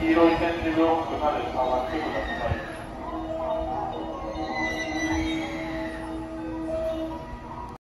黄色い点字ブロックまで触ってください。